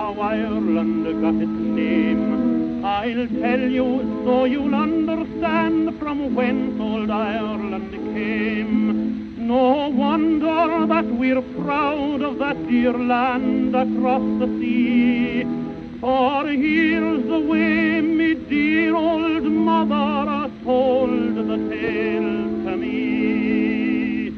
how Ireland got its name. I'll tell you so you'll understand from whence old Ireland came. No wonder that we're proud of that dear land across the sea, for here's the way me dear old mother told the tale to me.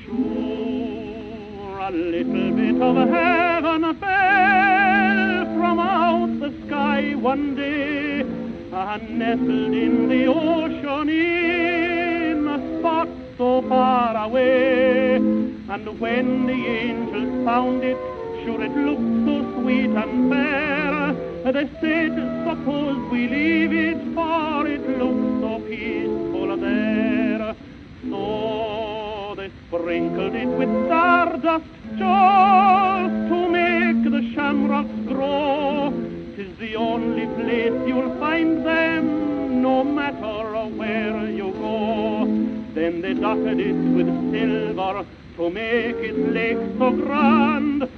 Sure, a little bit of heaven fell from out the sky one day, and nestled in the ocean in a spot so far away. And when the angels found it, sure it looked so sweet and fair, they said, suppose we leave it, for it looks so peaceful there. So they sprinkled it with stardust just to make the shamrocks grow. 'Tis the only place you'll find them, no matter where you go. Then they dotted it with silver to make its lake so grand,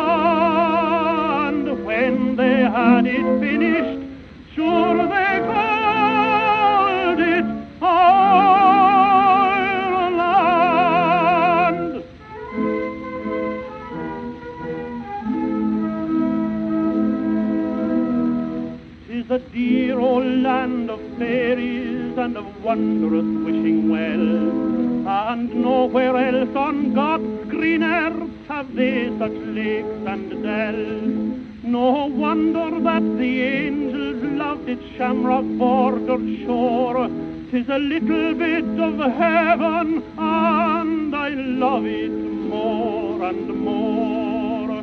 and when they had it finished, sure they called it Ireland. 'Tis a dear old land of fairies and of wondrous wishing wells, and nowhere else on God's green earth have they such lakes and dells. No wonder that the angels loved its shamrock-bordered shore. 'Tis a little bit of heaven, and I love it more and more.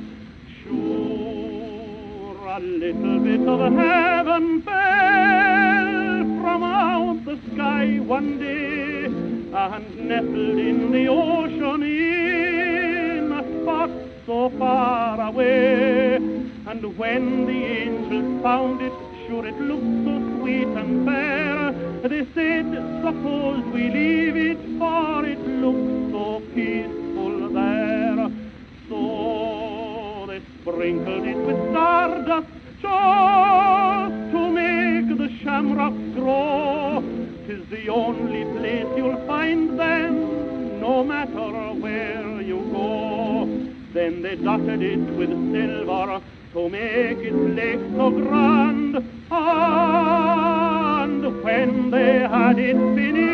Sure, a little bit of heaven fell from out the sky one day, and nestled in the ocean in a spot so far away. And when the angels found it, sure it looked so sweet and fair, they said, suppose we leave it, for it looks so peaceful there. So they sprinkled it with stardust just to make the shamrocks grow. 'Tis the only place you'll find them, no matter where you go. Then they dotted it with silver to make its lake so grand, and when they had it finished,